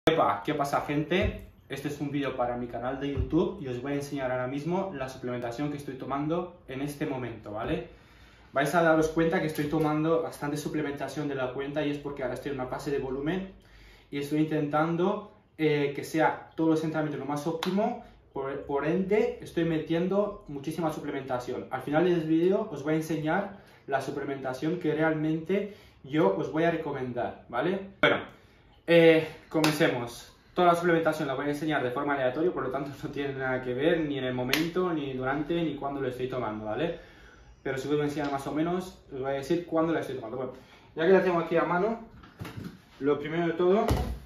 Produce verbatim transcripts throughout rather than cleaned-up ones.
Epa, ¿qué pasa, gente? Este es un vídeo para mi canal de YouTube y os voy a enseñar ahora mismo la suplementación que estoy tomando en este momento, ¿vale? Vais a daros cuenta que estoy tomando bastante suplementación de la cuenta y es porque ahora estoy en una fase de volumen y estoy intentando eh, que sea todos los entrenamientos lo más óptimo, por, por ende estoy metiendo muchísima suplementación. Al final del vídeo os voy a enseñar la suplementación que realmente yo os voy a recomendar, ¿vale? Bueno, eh, comencemos. Toda la suplementación la voy a enseñar de forma aleatoria, por lo tanto no tiene nada que ver ni en el momento, ni durante, ni cuando lo estoy tomando, ¿vale? Pero si os voy a enseñar más o menos, os voy a decir cuándo la estoy tomando. Bueno, ya que la tengo aquí a mano, lo primero de todo,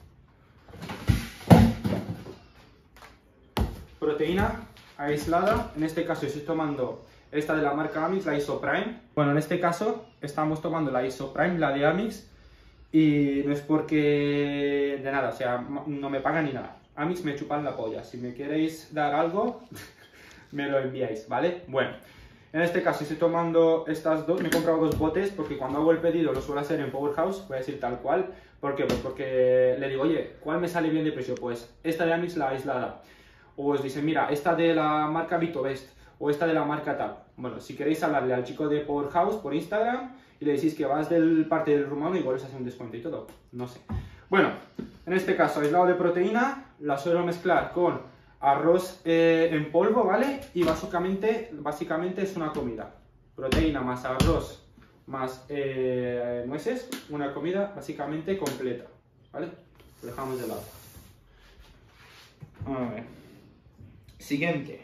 proteína aislada. En este caso estoy tomando esta de la marca Amix, la Isoprime. Bueno, en este caso estamos tomando la Isoprime, la de Amix. Y no es porque de nada, o sea, no me pagan ni nada. Amix me chupan la polla. Si me queréis dar algo, me lo enviáis, ¿vale? Bueno, en este caso estoy tomando estas dos. Me he comprado dos botes porque cuando hago el pedido lo suelo hacer en Powerhouse. Voy a decir tal cual. ¿Por qué? Pues porque le digo, oye, ¿cuál me sale bien de precio? Pues esta de Amix, la aislada. O os dicen, mira, esta de la marca VitoBest. O esta de la marca tal. Bueno, si queréis hablarle al chico de Powerhouse por Instagram y le decís que vas del parte del rumano, igual os hace un descuento y todo, no sé. Bueno, en este caso, aislado de proteína, la suelo mezclar con arroz eh, en polvo, ¿vale? Y básicamente, básicamente es una comida. Proteína más arroz más eh, nueces, una comida básicamente completa, ¿vale? Lo dejamos de lado. A ver. Siguiente.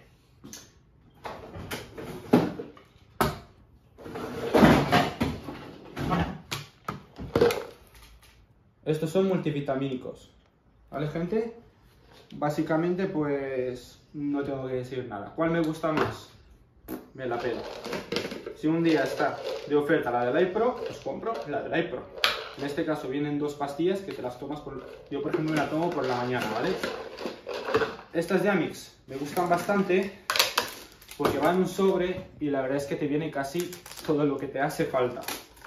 Estos son multivitamínicos, ¿vale, gente? Básicamente, pues, no tengo que decir nada. ¿Cuál me gusta más? Me la pela. Si un día está de oferta la de Dipro, pues compro la de Dipro. En este caso vienen dos pastillas que te las tomas por... Yo, por ejemplo, me la tomo por la mañana, ¿vale? Estas de Amix me gustan bastante porque van en un sobre y la verdad es que te viene casi todo lo que te hace falta.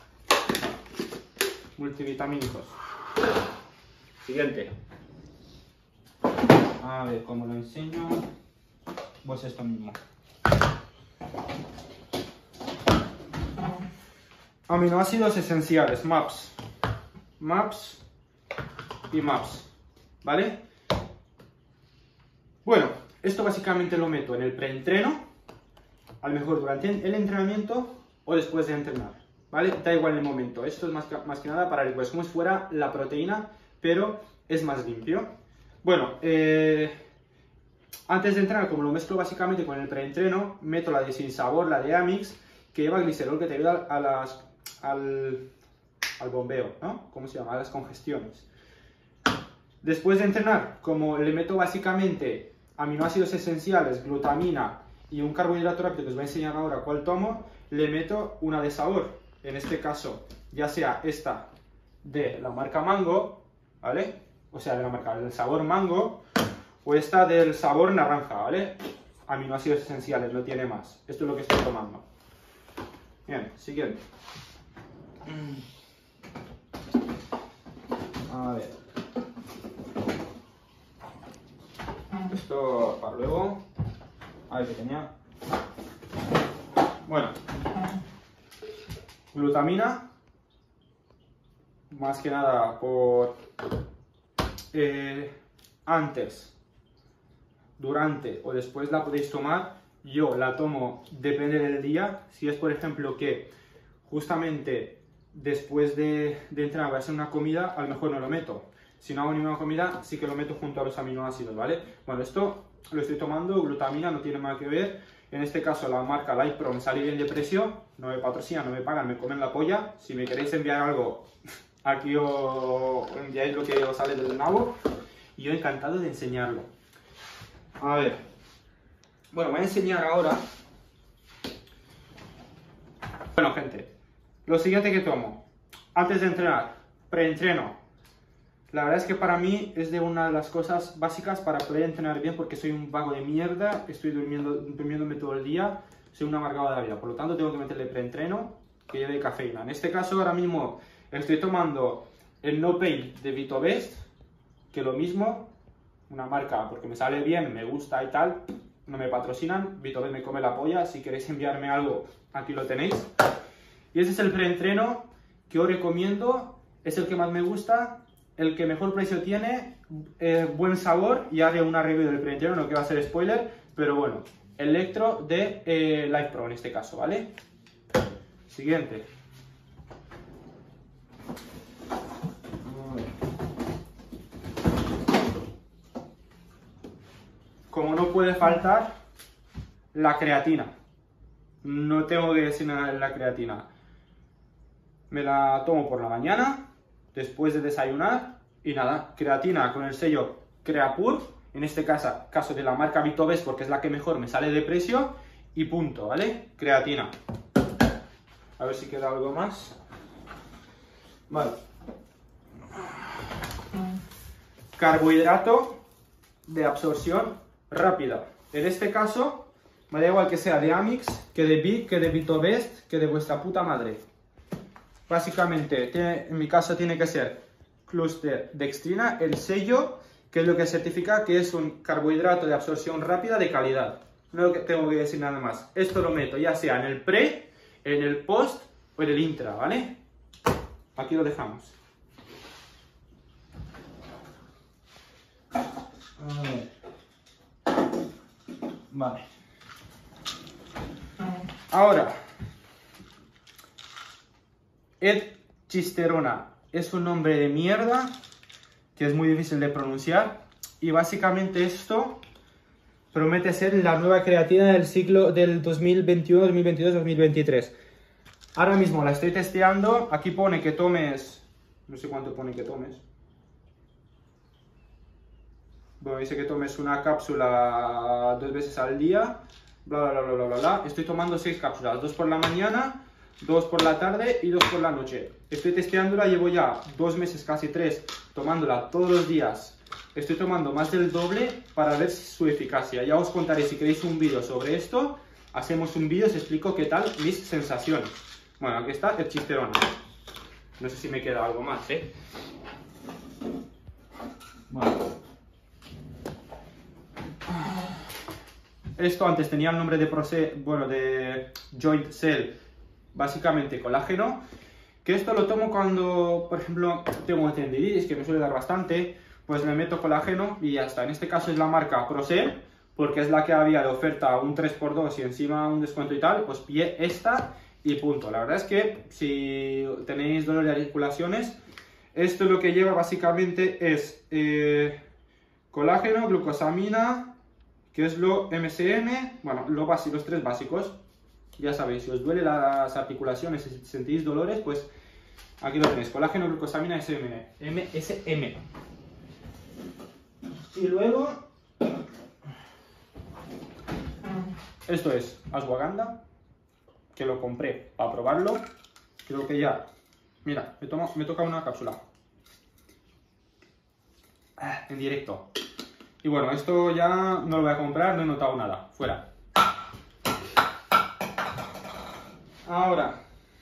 Multivitamínicos. Siguiente. A ver, ¿cómo lo enseño? Pues esto mismo. Aminoácidos esenciales, MAPS. MAPS y MAPS. ¿Vale? Bueno, esto básicamente lo meto en el preentreno, a lo mejor durante el entrenamiento o después de entrenar. ¿Vale? Da igual el momento. Esto es más que, más que nada para el, pues, como si fuera la proteína, pero es más limpio. Bueno, eh, antes de entrenar, como lo mezclo básicamente con el preentreno, meto la de sin sabor, la de Amix, que lleva glicerol, que te ayuda a las, al, al bombeo, ¿no? ¿Cómo se llama? A las congestiones. Después de entrenar, como le meto básicamente aminoácidos esenciales, glutamina y un carbohidrato rápido que os voy a enseñar ahora cuál tomo, le meto una de sabor. En este caso, ya sea esta de la marca Mango, ¿vale? O sea, de la marca del sabor Mango, o esta del sabor naranja, ¿vale? Aminoácidos esenciales, no tiene más. Esto es lo que estoy tomando. Bien, siguiente. A ver. Esto para luego. A ver qué tenía. Bueno. Glutamina, más que nada por eh, antes, durante o después la podéis tomar. Yo la tomo, depende del día. Si es, por ejemplo, que justamente después de, de entrenar voy a hacer una comida, a lo mejor no lo meto. Si no hago ninguna comida, sí que lo meto junto a los aminoácidos, ¿vale? Bueno, esto lo estoy tomando, glutamina, no tiene nada que ver. En este caso la marca Dipro me sale bien de precio, no me patrocinan, no me pagan, me comen la polla. Si me queréis enviar algo, aquí os enviáis lo que os sale del nabo y yo encantado de enseñarlo. A ver, bueno, voy a enseñar ahora. Bueno, gente, lo siguiente que tomo, antes de entrenar, preentreno. La verdad es que para mí es de una de las cosas básicas para poder entrenar bien porque soy un vago de mierda, estoy durmiendo, durmiéndome todo el día, soy un amargado de la vida, por lo tanto tengo que meterle preentreno que lleve cafeína. En este caso ahora mismo estoy tomando el No Pain de VitoBest, que lo mismo, una marca porque me sale bien, me gusta y tal, no me patrocinan, Vitobest me come la polla, si queréis enviarme algo, aquí lo tenéis. Y ese es el preentreno que os recomiendo, es el que más me gusta, el que mejor precio tiene, eh, buen sabor, y haré una review del preentreno, no que va a ser spoiler, pero bueno, Electro de eh, Life Pro en este caso, ¿vale? Siguiente. Como no puede faltar, la creatina. No tengo que decir nada de la creatina. Me la tomo por la mañana, después de desayunar, y nada, creatina con el sello Creapure, en este caso, caso de la marca Vitobest porque es la que mejor me sale de precio, y punto, ¿vale? Creatina. A ver si queda algo más. Vale. Carbohidrato de absorción rápida. En este caso, me da igual que sea de Amix, que de Big, que de Vitobest, que de vuestra puta madre. Básicamente, tiene, en mi caso tiene que ser Cluster Dextrina, el sello, que es lo que certifica que es un carbohidrato de absorción rápida de calidad. No tengo que decir nada más. Esto lo meto ya sea en el pre, en el post o en el intra, ¿vale? Aquí lo dejamos. A ver. Vale. Ahora, Edchisterona es un nombre de mierda que es muy difícil de pronunciar, y básicamente esto promete ser la nueva creatina del ciclo del dos mil veintiuno, dos mil veintidós, dos mil veintitrés. Ahora mismo la estoy testeando. Aquí pone que tomes, no sé cuánto pone que tomes. Bueno, dice que tomes una cápsula dos veces al día, bla, bla, bla, bla, bla, bla. Estoy tomando seis cápsulas, dos por la mañana, dos por la tarde y dos por la noche. Estoy testeándola, llevo ya dos meses, casi tres, tomándola todos los días. Estoy tomando más del doble para ver su eficacia. Ya os contaré, si queréis un vídeo sobre esto, hacemos un vídeo, os explico qué tal mis sensaciones. Bueno, aquí está el chisterón. No sé si me queda algo más, ¿eh? Bueno. Esto antes tenía el nombre de, Proce bueno, de Joint Cell, básicamente colágeno, que esto lo tomo cuando, por ejemplo, tengo tendinitis, que me suele dar bastante, pues le meto colágeno y ya está. En este caso es la marca Procel, porque es la que había de oferta un tres por dos y encima un descuento y tal, pues pillé esta y punto. La verdad es que si tenéis dolor de articulaciones, esto lo que lleva básicamente es eh, colágeno, glucosamina, que es lo M S M, bueno, lo básico, los tres básicos. Ya sabéis, si os duele las articulaciones, si sentís dolores, pues aquí lo tenéis, colágeno, glucosamina, M S M. Y luego, esto es ashwagandha, que lo compré para probarlo. Creo que ya, mira, me, tomo, me toca una cápsula en directo. Y bueno, esto ya no lo voy a comprar, no he notado nada, fuera. Ahora,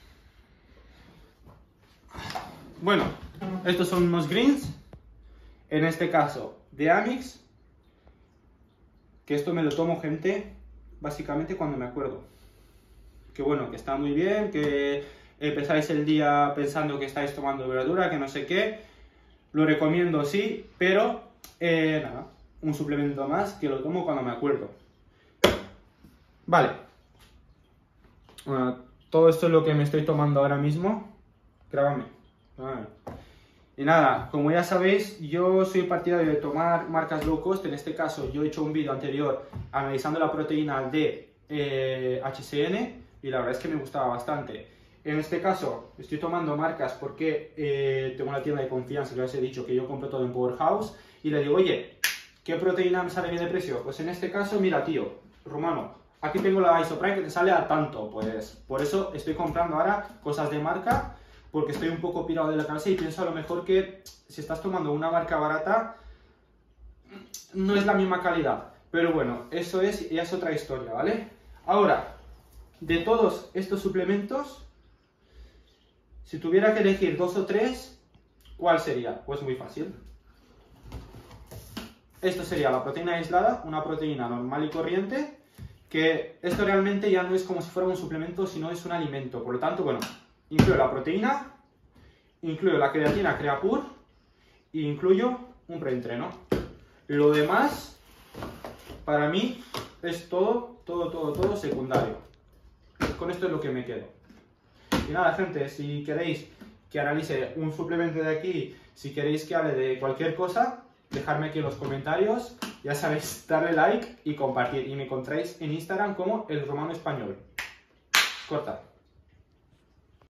bueno, estos son unos greens, en este caso de Amix, que esto me lo tomo, gente, básicamente cuando me acuerdo. Que bueno, que está muy bien, que empezáis el día pensando que estáis tomando verdura, que no sé qué, lo recomiendo sí, pero eh, nada, un suplemento más que lo tomo cuando me acuerdo. Vale. Bueno, todo esto es lo que me estoy tomando ahora mismo. Grábame. Grábame. Y nada, como ya sabéis, yo soy partidario de tomar marcas low cost. En este caso, yo he hecho un vídeo anterior analizando la proteína de eh, H C N y la verdad es que me gustaba bastante. En este caso, estoy tomando marcas porque eh, tengo una tienda de confianza, que os he dicho que yo compro todo en Powerhouse, y le digo, oye, ¿qué proteína me sale bien de precio? Pues en este caso, mira, tío, rumano, aquí tengo la Isoprime que te sale a tanto, pues por eso estoy comprando ahora cosas de marca, porque estoy un poco pirado de la cabeza y pienso a lo mejor que si estás tomando una marca barata, no es la misma calidad. Pero bueno, eso es, ya es otra historia, ¿vale? Ahora, de todos estos suplementos, si tuviera que elegir dos o tres, ¿cuál sería? Pues muy fácil. esto sería la proteína aislada, una proteína normal y corriente, que esto realmente ya no es como si fuera un suplemento, sino es un alimento. Por lo tanto, bueno, incluyo la proteína, incluyo la creatina Creapure y incluyo un preentreno. Lo demás, para mí, es todo, todo, todo, todo secundario. Con esto es lo que me quedo. Y nada, gente, si queréis que analice un suplemento de aquí, si queréis que hable de cualquier cosa, dejadme aquí en los comentarios. Ya sabéis, darle like y compartir. Y me encontráis en Instagram como El Romano Español. Corta.